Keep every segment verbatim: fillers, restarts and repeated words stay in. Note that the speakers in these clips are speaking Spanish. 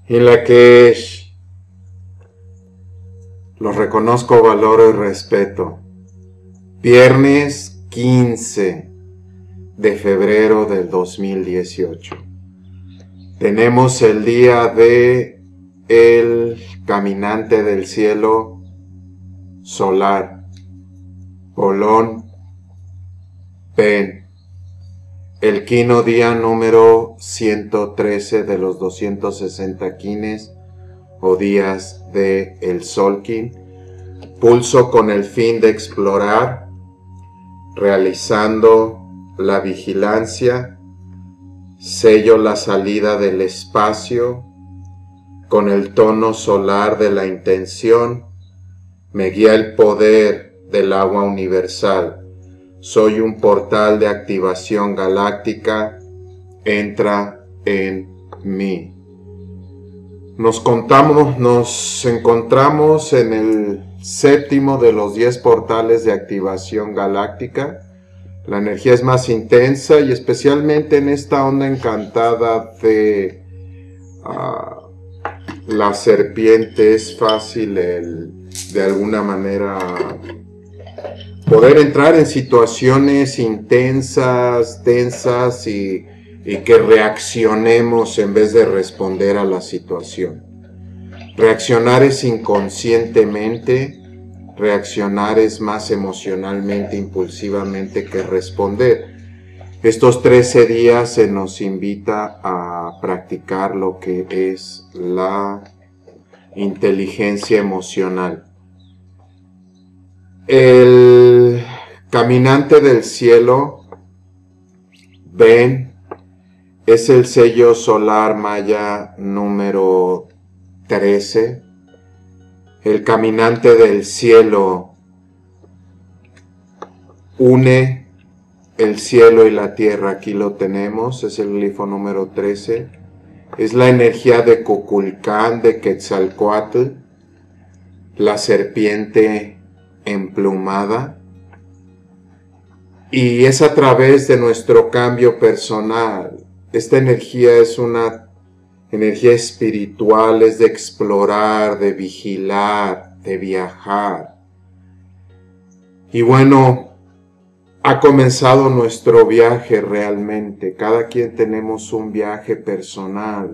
en la que los reconozco, valoro y respeto. Viernes quince de febrero del dos mil dieciocho. Tenemos el día de el caminante del cielo solar, Bolón, Pen, el quino día número ciento trece de los doscientos sesenta quines o días de el Solkin. Pulso con el fin de explorar, realizando la vigilancia. Sello la salida del espacio con el tono solar de la intención. Me guía el poder del agua universal. Soy un portal de activación galáctica. Entra en mí. Nos contamos, nos encontramos en el séptimo de los diez portales de activación galáctica. La energía es más intensa y especialmente en esta onda encantada de uh, la serpiente es fácil el, de alguna manera poder entrar en situaciones intensas, tensas y, y que reaccionemos en vez de responder a la situación. Reaccionar es inconscientemente. Reaccionar es más emocionalmente, impulsivamente que responder. Estos trece días se nos invita a practicar lo que es la inteligencia emocional. El caminante del cielo, ven, es el sello solar maya número trece. El caminante del cielo une el cielo y la tierra. Aquí lo tenemos, es el glifo número trece. Es la energía de Kukulcán, de Quetzalcóatl, la serpiente emplumada. Y es a través de nuestro cambio personal. Esta energía es una energía espiritual, es de explorar, de vigilar, de viajar. Y bueno, ha comenzado nuestro viaje realmente. Cada quien tenemos un viaje personal.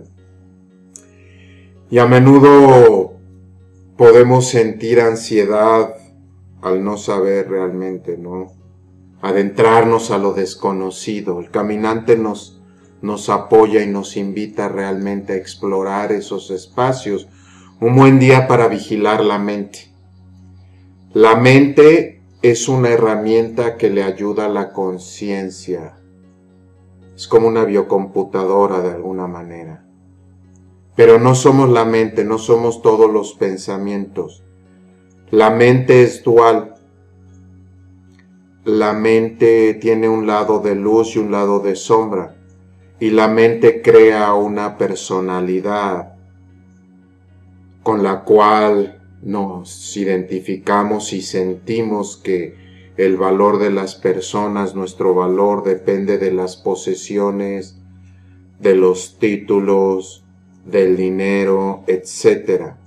Y a menudo podemos sentir ansiedad al no saber realmente, ¿no? Adentrarnos a lo desconocido. El caminante nos nos apoya y nos invita realmente a explorar esos espacios. Un buen día para vigilar la mente. La mente es una herramienta que le ayuda a la conciencia. Es como una biocomputadora de alguna manera. Pero no somos la mente, no somos todos los pensamientos. La mente es dual. La mente tiene un lado de luz y un lado de sombra. Y la mente crea una personalidad con la cual nos identificamos y sentimos que el valor de las personas, nuestro valor depende de las posesiones, de los títulos, del dinero, etcétera.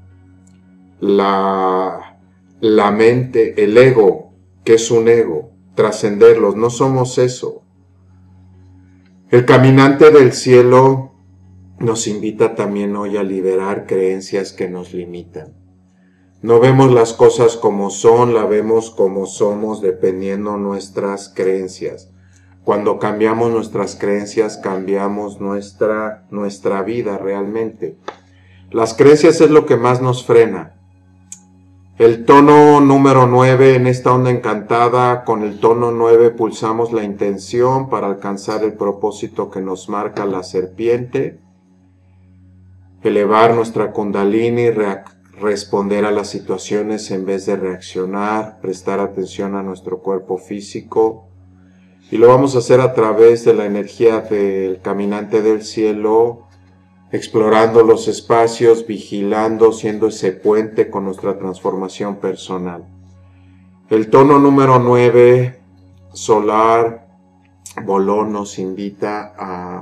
La, la mente, el ego, ¿qué es un ego? Trascenderlos, no somos eso. El caminante del cielo nos invita también hoy a liberar creencias que nos limitan. No vemos las cosas como son, la vemos como somos dependiendo nuestras creencias. Cuando cambiamos nuestras creencias, cambiamos nuestra, nuestra vida realmente. Las creencias es lo que más nos frena. El tono número nueve en esta onda encantada, con el tono nueve pulsamos la intención para alcanzar el propósito que nos marca la serpiente, elevar nuestra kundalini, responder a las situaciones en vez de reaccionar, prestar atención a nuestro cuerpo físico, y lo vamos a hacer a través de la energía del caminante del cielo, explorando los espacios, vigilando, siendo ese puente con nuestra transformación personal. El tono número nueve, solar, Bolón, nos invita a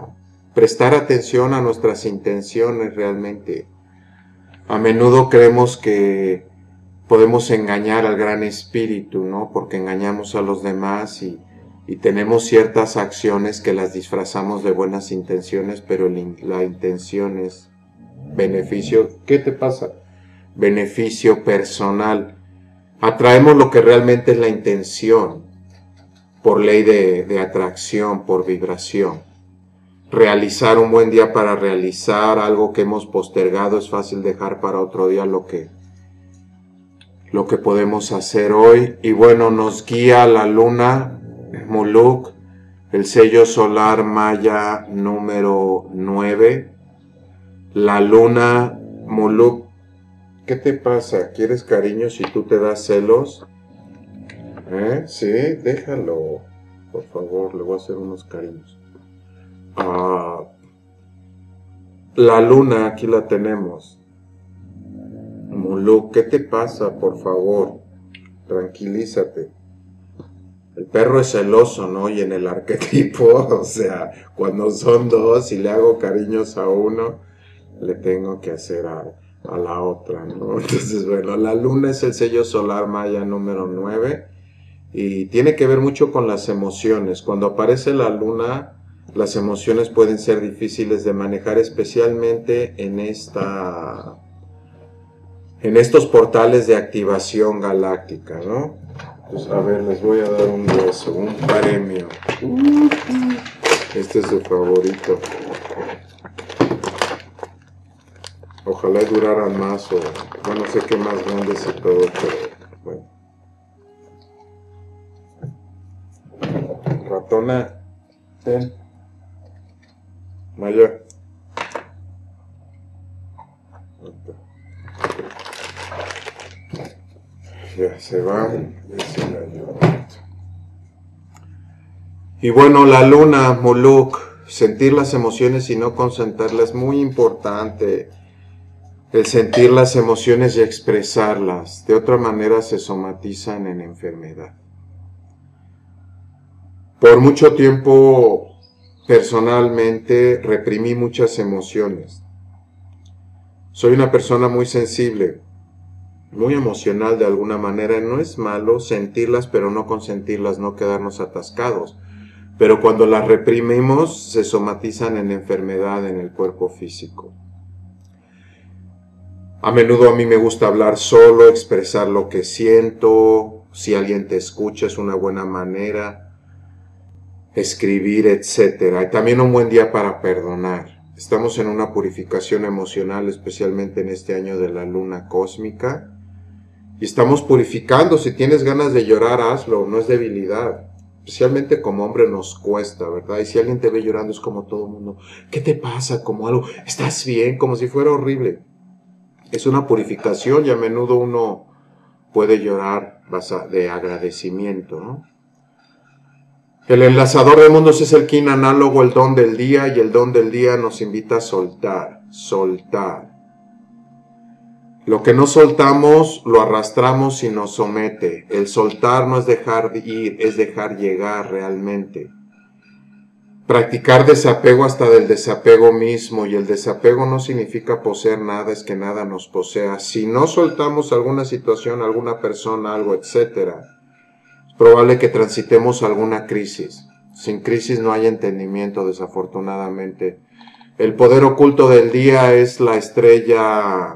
prestar atención a nuestras intenciones realmente. A menudo creemos que podemos engañar al Gran Espíritu, ¿no? Porque engañamos a los demás y, y tenemos ciertas acciones que las disfrazamos de buenas intenciones, pero el, la intención es beneficio. ¿Qué te pasa? Beneficio personal. Atraemos lo que realmente es la intención, por ley de, de atracción, por vibración. Realizar un buen día para realizar algo que hemos postergado, es fácil dejar para otro día lo que, lo que podemos hacer hoy. Y bueno, nos guía la luna, Muluk, el sello solar maya número nueve. La luna, Muluk, ¿qué te pasa? ¿Quieres cariño si tú te das celos? ¿Eh? Sí, déjalo. Por favor, le voy a hacer unos cariños. Ah, la luna, aquí la tenemos. Muluk, ¿qué te pasa? Por favor, tranquilízate. El perro es celoso, ¿no? Y en el arquetipo, o sea, cuando son dos y le hago cariños a uno, le tengo que hacer a, a la otra, ¿no? Entonces, bueno, la luna es el sello solar maya número nueve y tiene que ver mucho con las emociones. Cuando aparece la luna, las emociones pueden ser difíciles de manejar, especialmente en esta, en estos portales de activación galáctica, ¿no? Pues a ver, les voy a dar un beso, un premio. Este es su favorito. Ojalá duraran más o, bueno, no sé qué más grandes y todo, pero bueno. Ratona, ten. Maya. Ya se va. Y bueno, la luna, Muluk, sentir las emociones y no concentrarlas es muy importante. El sentir las emociones y expresarlas. De otra manera se somatizan en enfermedad. Por mucho tiempo, personalmente, reprimí muchas emociones. Soy una persona muy sensible, muy emocional de alguna manera. No es malo sentirlas, pero no consentirlas, no quedarnos atascados. Pero cuando las reprimimos, se somatizan en enfermedad en el cuerpo físico. A menudo a mí me gusta hablar solo, expresar lo que siento. Si alguien te escucha es una buena manera. Escribir, etcétera. Y también un buen día para perdonar. Estamos en una purificación emocional, especialmente en este año de la luna cósmica. Y estamos purificando. Si tienes ganas de llorar, hazlo. No es debilidad. Especialmente como hombre nos cuesta, ¿verdad? Y si alguien te ve llorando es como todo el mundo. ¿Qué te pasa? Como algo. ¿Estás bien? Como si fuera horrible. Es una purificación y a menudo uno puede llorar de agradecimiento, ¿no? El enlazador de mundos es el kin análogo, el don del día, y el don del día nos invita a soltar, soltar. Lo que no soltamos lo arrastramos y nos somete. El soltar no es dejar de ir, es dejar llegar realmente. Practicar desapego hasta del desapego mismo, y el desapego no significa poseer nada, es que nada nos posea. Si no soltamos alguna situación, alguna persona, algo, etcétera, es probable que transitemos alguna crisis. Sin crisis no hay entendimiento, desafortunadamente. El poder oculto del día es la estrella,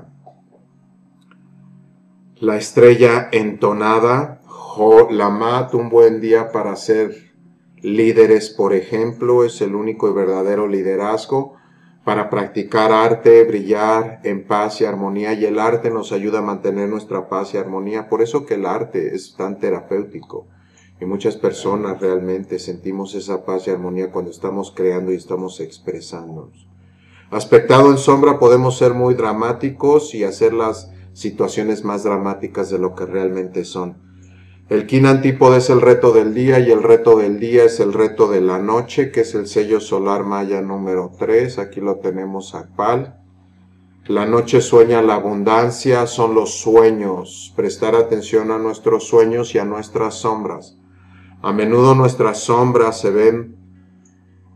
la estrella entonada, Ho Lamat, un buen día para ser líderes, por ejemplo, es el único y verdadero liderazgo para practicar arte, brillar en paz y armonía, y el arte nos ayuda a mantener nuestra paz y armonía. Por eso que el arte es tan terapéutico y muchas personas realmente sentimos esa paz y armonía cuando estamos creando y estamos expresándonos. Aspectado en sombra podemos ser muy dramáticos y hacer las situaciones más dramáticas de lo que realmente son. El kin antípoda es el reto del día y el reto del día es el reto de la noche, que es el sello solar maya número tres. Aquí lo tenemos actual. La noche sueña la abundancia, son los sueños. Prestar atención a nuestros sueños y a nuestras sombras. A menudo nuestras sombras se ven,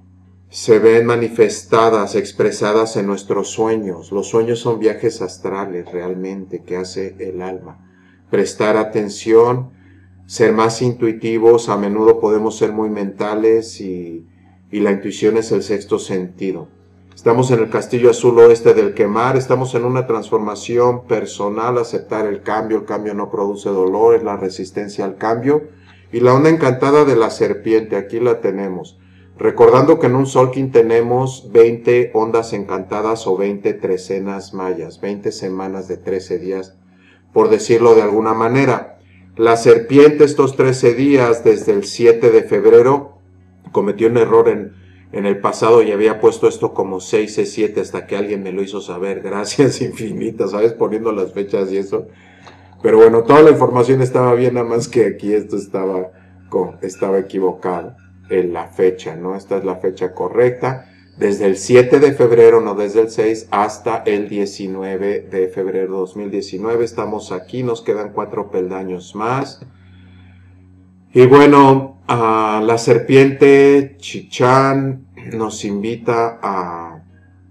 se ven manifestadas, expresadas en nuestros sueños. Los sueños son viajes astrales realmente que hace el alma. Prestar atención, ser más intuitivos, a menudo podemos ser muy mentales y, y la intuición es el sexto sentido. Estamos en el castillo azul oeste del Quemar, estamos en una transformación personal, aceptar el cambio, el cambio no produce dolor, es la resistencia al cambio. Y la onda encantada de la serpiente, aquí la tenemos. Recordando que en un Solkin tenemos veinte ondas encantadas o veinte trecenas mayas, veinte semanas de trece días, por decirlo de alguna manera. La serpiente estos trece días, desde el siete de febrero, cometió un error en, en el pasado y había puesto esto como seis C siete hasta que alguien me lo hizo saber. Gracias infinitas, ¿sabes? Poniendo las fechas y eso. Pero bueno, toda la información estaba bien, nada más que aquí esto estaba, estaba equivocado en la fecha, ¿no? Esta es la fecha correcta. Desde el siete de febrero, no desde el seis, hasta el diecinueve de febrero de dos mil diecinueve. Estamos aquí, nos quedan cuatro peldaños más. Y bueno, uh, la serpiente Chichán nos invita a,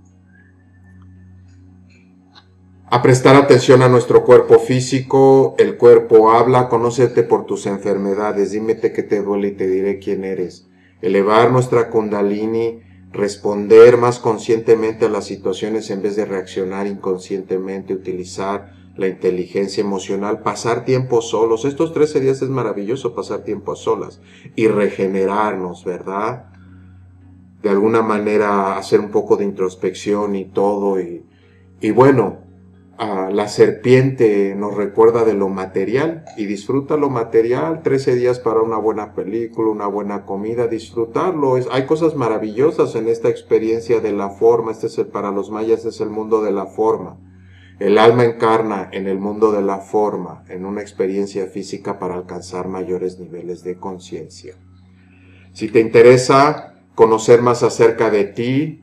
a prestar atención a nuestro cuerpo físico. El cuerpo habla, conócete por tus enfermedades, dímete qué te duele y te diré quién eres. Elevar nuestra kundalini, responder más conscientemente a las situaciones en vez de reaccionar inconscientemente, utilizar la inteligencia emocional, pasar tiempo solos. Estos trece días es maravilloso pasar tiempo a solas y regenerarnos, ¿verdad? De alguna manera hacer un poco de introspección y todo. Y, y bueno, Uh, la serpiente nos recuerda de lo material y disfruta lo material. trece días para una buena película, una buena comida, disfrutarlo. Es, hay cosas maravillosas en esta experiencia de la forma. Este es el, para los mayas es el mundo de la forma. El alma encarna en el mundo de la forma, en una experiencia física para alcanzar mayores niveles de conciencia. Si te interesa conocer más acerca de ti,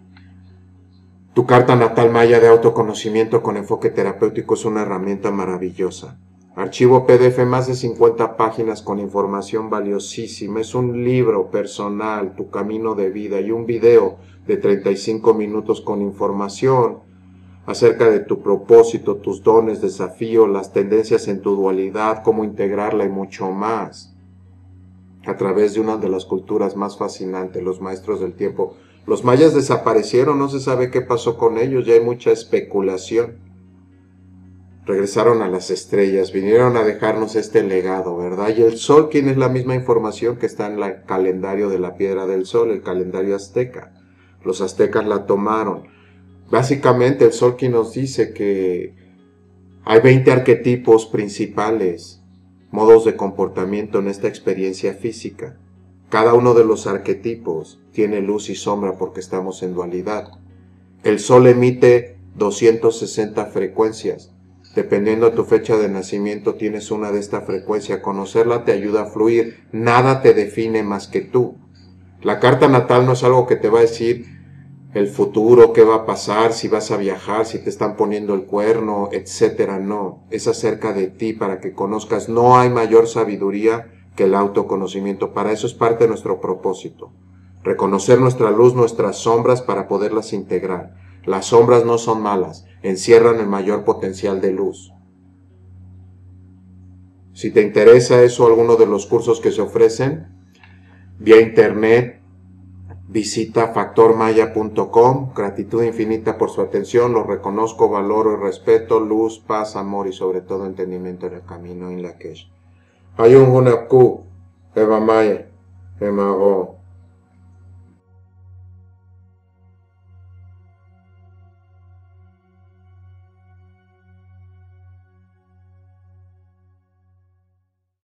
tu carta natal maya de autoconocimiento con enfoque terapéutico es una herramienta maravillosa. Archivo P D F, más de cincuenta páginas con información valiosísima. Es un libro personal, tu camino de vida, y un video de treinta y cinco minutos con información acerca de tu propósito, tus dones, desafíos, las tendencias en tu dualidad, cómo integrarla y mucho más. A través de una de las culturas más fascinantes, los maestros del tiempo. Los mayas desaparecieron, no se sabe qué pasó con ellos, ya hay mucha especulación. Regresaron a las estrellas, vinieron a dejarnos este legado, ¿verdad? Y el Solkin es la misma información que está en el calendario de la Piedra del Sol, el calendario azteca. Los aztecas la tomaron. Básicamente el Solkin nos dice que hay veinte arquetipos principales, modos de comportamiento en esta experiencia física. Cada uno de los arquetipos tiene luz y sombra porque estamos en dualidad. El Sol emite doscientas sesenta frecuencias. Dependiendo de tu fecha de nacimiento tienes una de esta frecuencia. Conocerla te ayuda a fluir. Nada te define más que tú. La carta natal no es algo que te va a decir el futuro, qué va a pasar, si vas a viajar, si te están poniendo el cuerno, etcétera. No, es acerca de ti para que conozcas. No hay mayor sabiduría que el autoconocimiento. Para eso es parte de nuestro propósito. Reconocer nuestra luz, nuestras sombras para poderlas integrar. Las sombras no son malas, encierran el mayor potencial de luz. Si te interesa eso, alguno de los cursos que se ofrecen vía internet, visita factor maya punto com. Gratitud infinita por su atención, lo reconozco, valoro y respeto. Luz, paz, amor y sobre todo entendimiento en el camino en la que Ayun Hunapku, Eva Maya, Emago.